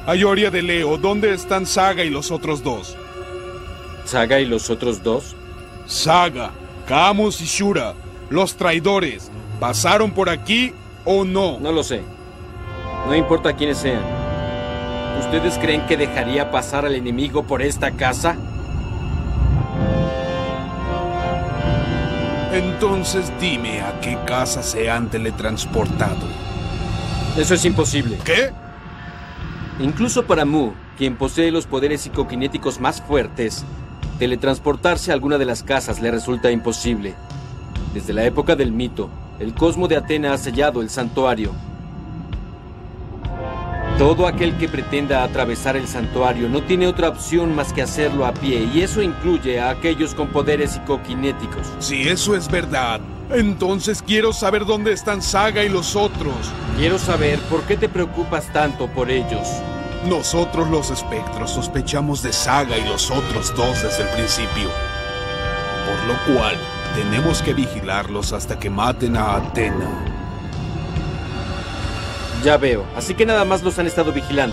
Ayoria de Leo, ¿dónde están Saga y los otros dos? ¿Saga y los otros dos? Saga, Camus y Shura, los traidores, ¿pasaron por aquí o no? No lo sé. No importa quiénes sean. ¿Ustedes creen que dejaría pasar al enemigo por esta casa? Entonces dime a qué casa se han teletransportado. Eso es imposible. ¿Qué? Incluso para Mu, quien posee los poderes psicoquinéticos más fuertes, teletransportarse a alguna de las casas le resulta imposible. Desde la época del mito, el cosmo de Atena ha sellado el santuario. Todo aquel que pretenda atravesar el santuario no tiene otra opción más que hacerlo a pie, y eso incluye a aquellos con poderes psicoquinéticos. Si eso es verdad, entonces quiero saber dónde están Saga y los otros. Quiero saber por qué te preocupas tanto por ellos. Nosotros los espectros sospechamos de Saga y los otros dos desde el principio. Por lo cual, tenemos que vigilarlos hasta que maten a Atena. Ya veo, así que nada más los han estado vigilando.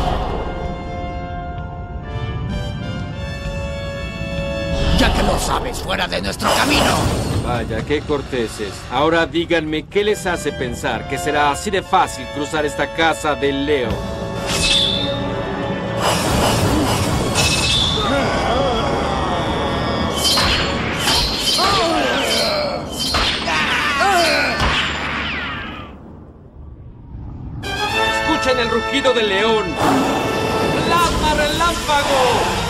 Ya que lo sabes, fuera de nuestro camino. Vaya, qué corteses. Ahora díganme, ¿qué les hace pensar que será así de fácil cruzar esta casa de Leo? Escuchen el rugido del león. ¡Plasma relámpago!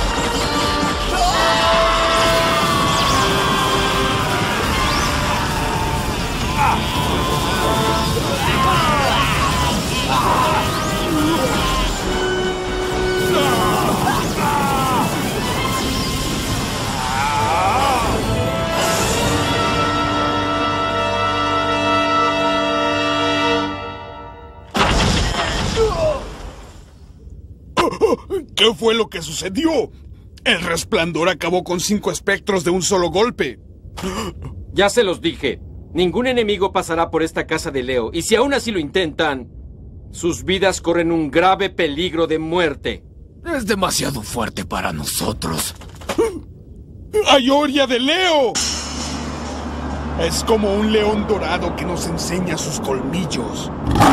¿Qué fue lo que sucedió? El resplandor acabó con 5 espectros de un solo golpe. Ya se los dije. Ningún enemigo pasará por esta casa de Leo, y si aún así lo intentan, sus vidas corren un grave peligro de muerte. Es demasiado fuerte para nosotros. ¡Ayoria de Leo! Es como un león dorado que nos enseña sus colmillos.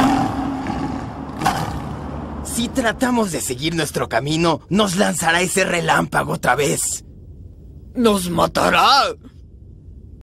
Si tratamos de seguir nuestro camino, nos lanzará ese relámpago otra vez. ¡Nos matará!